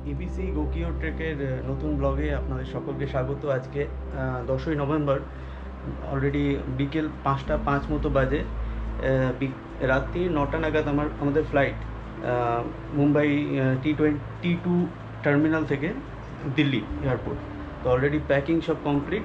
EBC Gokyo ট্রেকের নতুন ব্লগে আপনাদের সকলকে স্বাগত। আজকে 10ই নভেম্বর, অলরেডি বিকেল 5টা 5 মতো বাজে। রাত্রি 9টা নাগাদ আমাদের ফ্লাইট মুম্বাই T2 টার্মিনাল থেকে দিল্লি এয়ারপোর্ট। তো অলরেডি প্যাকিং সব কমপ্লিট,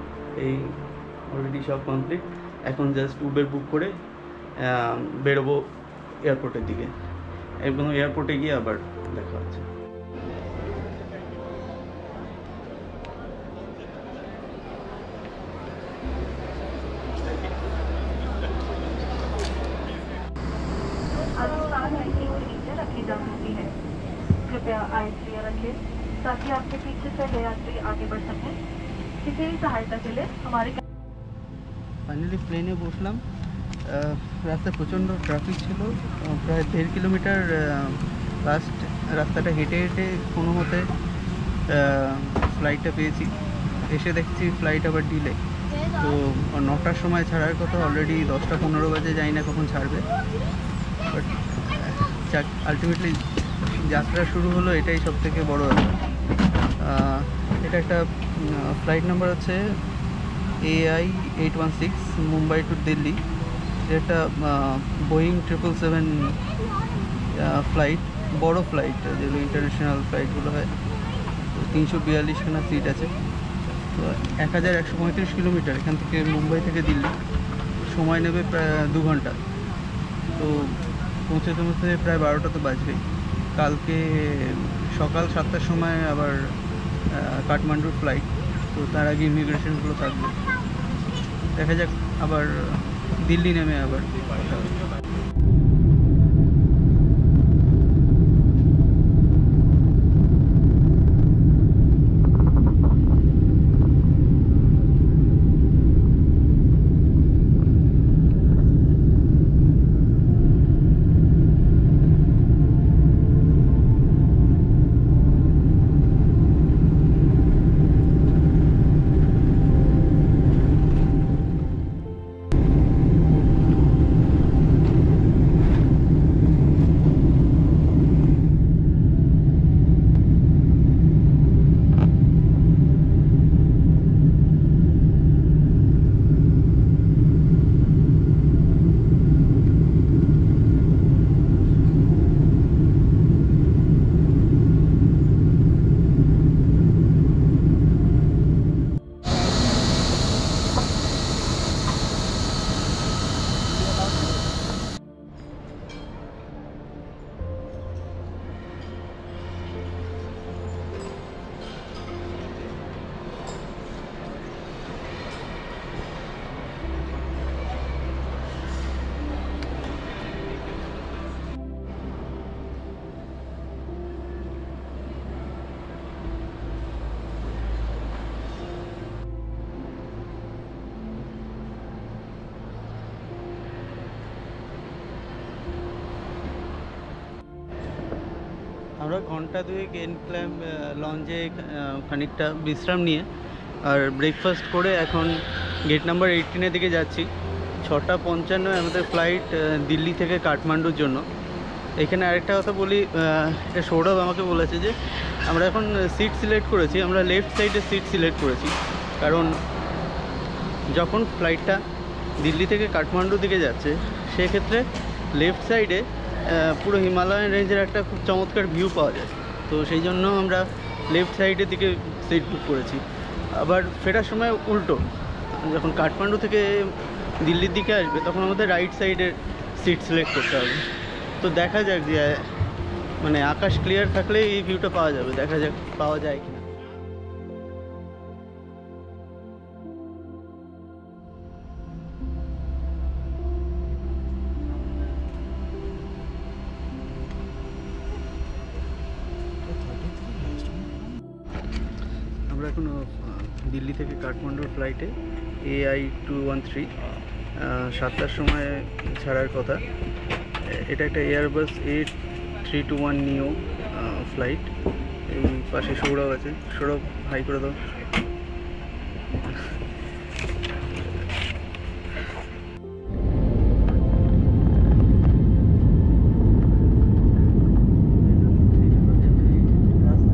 এখন জাস্ট উবের বুক করে বেরোবো এয়ারপোর্টের দিকে। এবং এয়ারপোর্টে গিয়ে আবার দেখা হচ্ছে। रखी जा सकती है। कृपया आइस क्लियर रखें ताकि आपके पीछे से यात्री आगे बढ़ सकें। किसी भी सहायता के लिए हमारे ফাইনালি প্লেনে বসলাম। রাস্তায় প্রচণ্ড ট্রাফিক ছিল, প্রায় 1.5 কিলোমিটার লাস্ট রাস্তাটা হেঁটে হেঁটে কোনো মতে ফ্লাইটটা পেয়েছি। এসে দেখছি ফ্লাইট আবার ডিলে। তো 9টার সময় ছাড়ার কথা, অলরেডি 10টা 15 বাজে, জানি না কখন ছাড়বে। বাট আলটিমেটলি যাত্রা শুরু হলো, এটাই সব থেকে বড় ব্যাপার। এটা একটা ফ্লাইট নাম্বার হচ্ছে AI816 মুম্বাই টু দিল্লি। এটা বোয়িং 777 ফ্লাইট, বড় ফ্লাইট, যেগুলো ইন্টারন্যাশনাল ফ্লাইটগুলো হয়। তো 342খানা সিট আছে। তো 1135 কিলোমিটার এখান থেকে, মুম্বাই থেকে দিল্লি। সময় নেবে প্রায় 2 ঘন্টা। তো পৌঁছতে প্রায় 12টা তো বাজবেই। কালকে সকাল 7টার সময় আবার কাঠমান্ডুর ফ্লাইট। তো তার আগে ইমিগ্রেশনগুলো থাকবে। দেখা যাক, আবার দিল্লি নেমে আবার কথা হবে। আমরা ঘন্টা 2 এনক্লেভ লঞ্চে খানিকটা বিশ্রাম নিয়ে আর ব্রেকফাস্ট করে এখন গেট নাম্বার 18-এর দিকে যাচ্ছি। 6টা 55 আমাদের ফ্লাইট দিল্লি থেকে কাঠমান্ডুর জন্য। এখানে আরেকটা কথা বলি, এটা সৌরভ আমাকে বলেছে যে আমরা এখন সিট সিলেক্ট করেছি, আমরা লেফট সাইডে সিট সিলেক্ট করেছি। কারণ যখন ফ্লাইটটা দিল্লি থেকে কাঠমান্ডুর দিকে যাচ্ছে, সেক্ষেত্রে লেফট সাইডে পুরো হিমালয়ান রেঞ্জের একটা খুব চমৎকার ভিউ পাওয়া যায়। তো সেই জন্য আমরা লেফট সাইডের দিকে সিট বুক করেছি। আবার ফেরার সময় উল্টো, যখন কাঠমান্ডু থেকে দিল্লির দিকে আসবে, তখন আমাদের রাইট সাইডের সিট সিলেক্ট করতে হবে। তো দেখা যাক যে মানে আকাশ ক্লিয়ার থাকলে এই ভিউটা পাওয়া যাবে, দেখা যাক পাওয়া যায় কিনা। আমরা এখন দিল্লি থেকে কাঠমান্ডুর ফ্লাইটে AI213, 7টার সময় ছাড়ার কথা। এটা একটা এয়ারবাস A321 নিও ফ্লাইট। এই পাশে সৌরভ আছে, সৌরভ হাই করে দাও। রাস্তা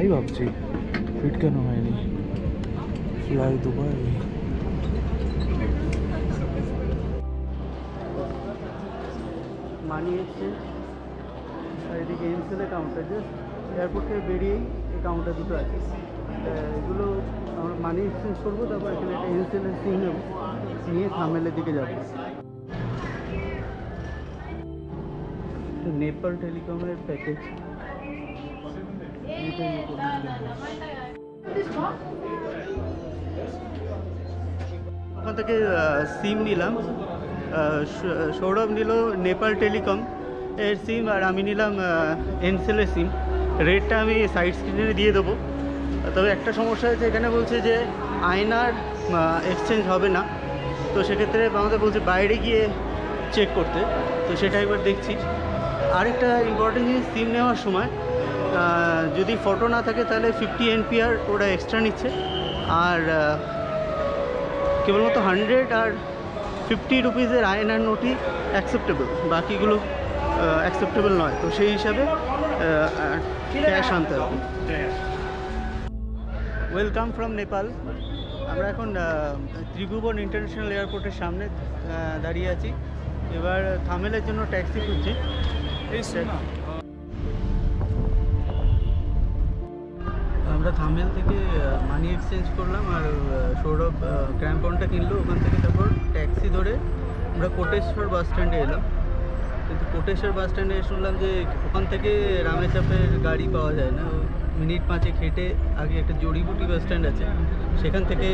তাই ভাবছি ফিট কেন হয়নি। Fly Dubai. মানি এক্সচেঞ্জ আর এদিকে এনসেলের কাউন্টার, জাস্ট এয়ারপোর্ট থেকে বেরিয়েই এই কাউন্টার দুটো আছে। এগুলো আমরা মানি এক্সচেঞ্জ করবো, তারপর এখানে একটা এনসেলের সিম নেব, নিয়ে থামেলের দিকে যাবো। নেপাল টেলিকমের প্যাকেজ, ওখান থেকে সিম নিলাম। সৌরভ নিল নেপাল টেলিকম এর সিম, আর আমি নিলাম এনসেলের সিম। রেটটা আমি সাইড স্ক্রিনে দিয়ে দেবো। তবে একটা সমস্যা আছে, এখানে বলছে যে আয়নার এক্সচেঞ্জ হবে না, তো সেক্ষেত্রে আমাদের বলছে বাইরে গিয়ে চেক করতে, তো সেটা একবার দেখছি। আরেকটা ইম্পর্টেন্ট জিনিস, সিম নেওয়ার সময় যদি ফটো না থাকে তাহলে 50 NPR ওরা এক্সট্রা নিচ্ছে, আর কেবলমাত্র 100 আর 50 রুপিসের আয়নার নোটই অ্যাকসেপ্টেবল, বাকিগুলো অ্যাকসেপ্টেবল নয়। তো সেই হিসাবে ক্যাশ আনতে হবে। Welcome from Nepal. আমরা এখন ত্রিভুবন ইন্টারন্যাশনাল এয়ারপোর্টের সামনে দাঁড়িয়ে আছি। এবার থামেলের জন্য ট্যাক্সি খুঁজছি। আমরা থামেল থেকে মানি এক্সচেঞ্জ করলাম, আর সৌরভ ক্র্যাম্পনটা কিনলো ওখান থেকে। তারপর ট্যাক্সি ধরে আমরা কোটেশ্বর বাস স্ট্যান্ডে এলাম। কিন্তু কোটেশ্বর বাস স্ট্যান্ডে শুনলাম যে ওখান থেকে রামেচাপের গাড়ি পাওয়া যায় না, মিনিট 5 হেঁটে আগে একটা জড়িবুটি বাস স্ট্যান্ড আছে, সেখান থেকে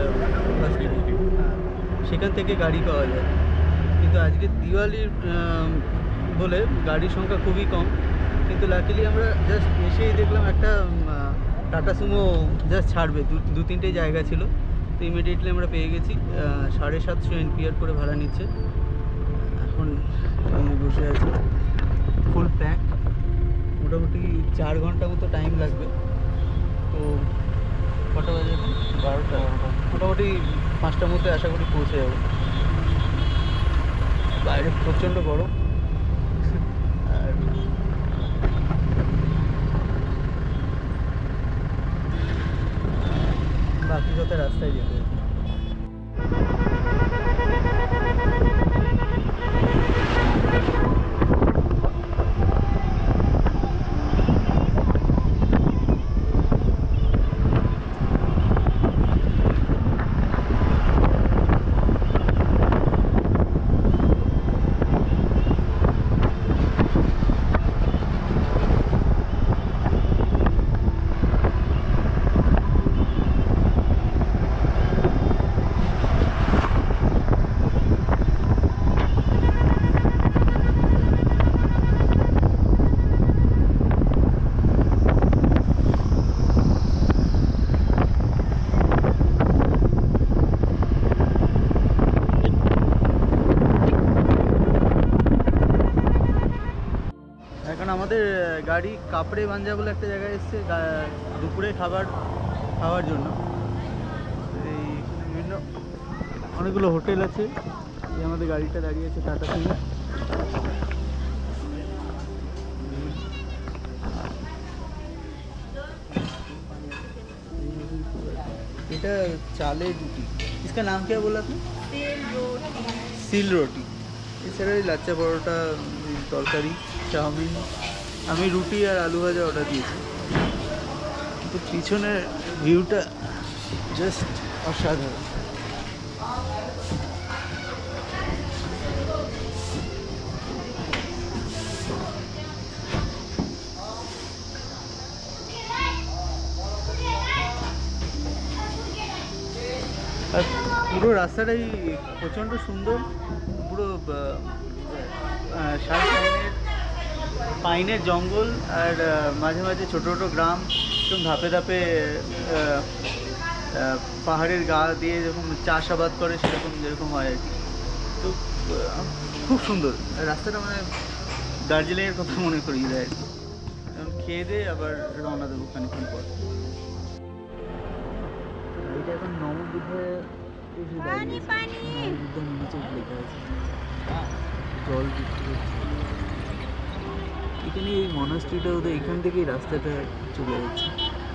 সেখান থেকে গাড়ি পাওয়া যায়। কিন্তু আজকে দিওয়ালির বলে গাড়ির সংখ্যা খুবই কম। কিন্তু লাকিলি আমরা জাস্ট এসেই দেখলাম একটা টাটা সুমো জাস্ট ছাড়বে, 2-3টে জায়গা ছিল, তো ইমিডিয়েটলি আমরা পেয়ে গেছি। 750 NPR করে ভাড়া নিচ্ছে। এখন বসে আছি, ফুল প্যাক, মোটামুটি 4 ঘন্টা মতো টাইম লাগবে। তো কটা বাজে এখন? 12টা। মোটামুটি 5টার মধ্যে আশা করি পৌঁছে যাবো। বাইরে প্রচণ্ড গরম, আর বাকি কথা রাস্তায় যেতে হবে। এখন আমাদের গাড়ি কাপড়ে বাঞ্জা বলে একটা জায়গায় এসছে দুপুরে খাওয়ার জন্য। এই বিভিন্ন অনেকগুলো হোটেল আছে। এই আমাদের গাড়িটা দাঁড়িয়ে আছে টাটা সুমো। এটা চালের রুটি। इसका नाम क्या बोला आपने? সিল রুটি। এছাড়া লাচ্চা পরোটা, তরকারি, চাউমিন। আমি রুটি আর আলু ভাজা অর্ডার দিয়েছি। তো পিছনের ভিউটা জাস্ট অসাধারণ। আর পুরো রাস্তাটাই প্রচণ্ড সুন্দর। পুরো পাইনের জঙ্গল, আর মাঝে মাঝে ছোটো ছোটো গ্রাম, একদম ধাপে ধাপে পাহাড়ের গা দিয়ে যখন চাষাবাদ করে সেরকম যেরকম হয় আর কি। তো খুব সুন্দর রাস্তাটা, মানে দার্জিলিংয়ের কথা মনে করিয়ে দেয় আর কি। এখন খেয়ে দিয়ে আবার রওনা দেবো খানিক্ষণ পর। এটা এখন নবদ্বীপে এসে দাঁড়িয়েছে, নিচে লেখা আছে জল বিক্রি। এখানে এই মনাস্ট্রিটা ওদের এখান থেকেই রাস্তাটা চলে যাচ্ছে।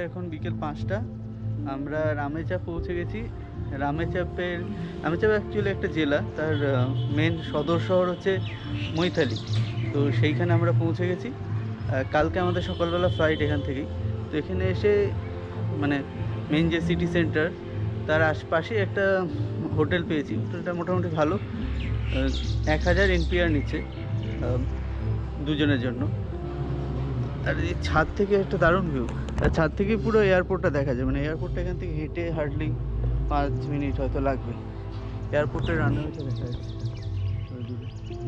এখন বিকেল 5টা। আমরা রামেচাপ পৌঁছে গেছি। রামেচাপ অ্যাকচুয়ালি একটা জেলা, তার মেন সদর শহর হচ্ছে মৈথালি। তো সেইখানে আমরা পৌঁছে গেছি। কালকে আমাদের সকালবেলা ফ্লাইট এখান থেকেই। তো এখানে এসে মানে মেন যে সিটি সেন্টার তার আশপাশে একটা হোটেল পেয়েছি। হোটেলটা মোটামুটি ভালো, 1000 NPR নিচ্ছে দুজনের জন্য। আর এই ছাদ থেকে একটা দারুণ ভিউ, আর ছাদ থেকে পুরো এয়ারপোর্টটা দেখা যায়। মানে এয়ারপোর্টটা এখান থেকে হেঁটে হার্ডলি 5 মিনিট হয়তো লাগবে। এয়ারপোর্টের রানওয়েটা দেখা যাচ্ছে ওই দূরে।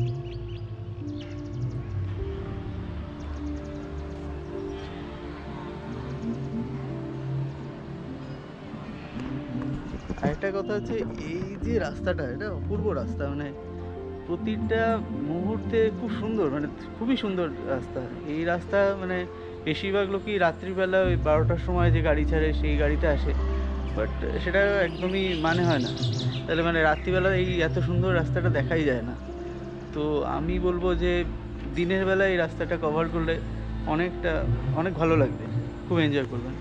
আরেকটা কথা হচ্ছে, এই যে রাস্তাটা, এটা অপূর্ব রাস্তা। মানে প্রতিটা মুহূর্তে খুব সুন্দর, মানে খুবই সুন্দর রাস্তা। এই রাস্তা মানে বেশিরভাগ লোকই রাত্রিবেলা ওই 12টার সময় যে গাড়ি ছাড়ে সেই গাড়িতে আসে, বাট সেটা একদমই মানে হয় না। তাহলে মানে রাত্রিবেলা এই এত সুন্দর রাস্তাটা দেখাই যায় না। তো আমি বলবো যে দিনের বেলা এই রাস্তাটা কভার করলে অনেক ভালো লাগবে, খুব এনজয় করবেন।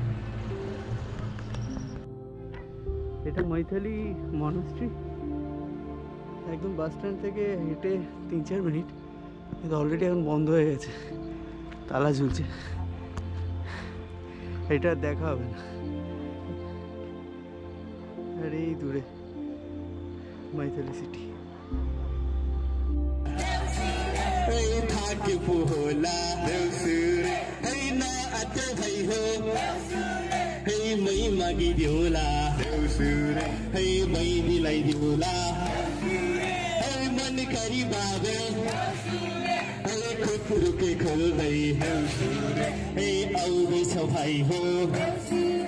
এটা মৈথালি মনাস্ট্রি, একদম বাস স্ট্যান্ড থেকে হেঁটে 3-4 মিনিট। কিন্তু অলরেডি এখন বন্ধ হয়ে গেছে, তালা ঝুলছে, এটা দেখা হবে না। আর এই দূরে মৈথালি সিটি। करी बाबे खुद रुके खुल गई है, औ भी सफाई हो।